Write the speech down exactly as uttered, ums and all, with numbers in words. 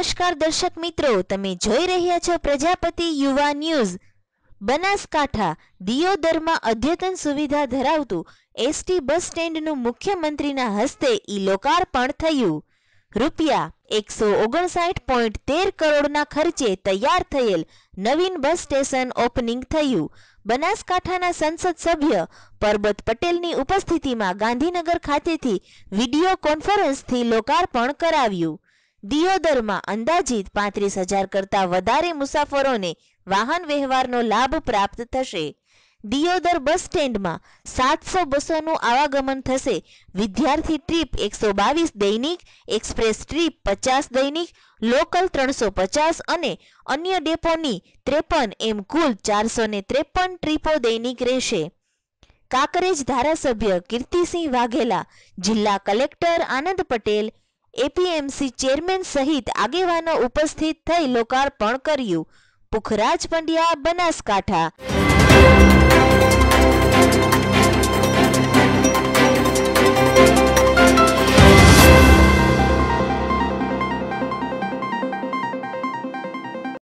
નમસ્કાર દર્શક મિત્રો, તમે જોઈ રહ્યા છો પ્રજાપતિ યુવા ન્યૂઝ। બનાસકાંઠા દિયોદરમાં અદ્યતન સુવિધા ધરાવતું એસટી બસ સ્ટેન્ડનું મુખ્યમંત્રીના હસ્તે ઈ લોકાર્પણ થયું। રૂપિયા એકસો ઓગણસાઠ પોઈન્ટ તેર કરોડના ખર્ચે તૈયાર થયેલ નવીન બસ સ્ટેશન ઓપનિંગ થયું। બનાસકાંઠાના સંસદ સભ્ય પરબત પટેલની ઉપસ્થિતિમાં ગાંધીનગર ખાતેથી વિડિયો કોન્ફરન્સથી લોકાર્પણ કરાવ્યું। દિયોદરમાં અંદાજિત પાંત્રીસ હજાર કરતાં વધારે મુસાફરોને વાહન વ્યવહારનો લાભ પ્રાપ્ત થશે। દિયોદર બસ સ્ટેન્ડમાં સાતસો બસોનું આવાગમન થશે। વિદ્યાર્થી ટ્રીપ એકસો બાવીસ દૈનિક, એક્સપ્રેસ ટ્રીપ પચાસ દૈનિક, લોકલ ત્રણસો પચાસ અને અન્ય ડેપોની ત્રેપન એમ કુલ ચારસો ને ત્રેપન ટ્રીપો દૈનિક રહેશે। કાંકરેજ ધારાસભ્ય કીર્તિસિંહ વાઘેલા, જિલ્લા collector Anand Patel, APMC chairman સહિત આગેવાનો ઉપસ્થિત થઈ લોકાર્પણ કર્યું। પુખરાજ પંડ્યા, બનાસકાંઠા।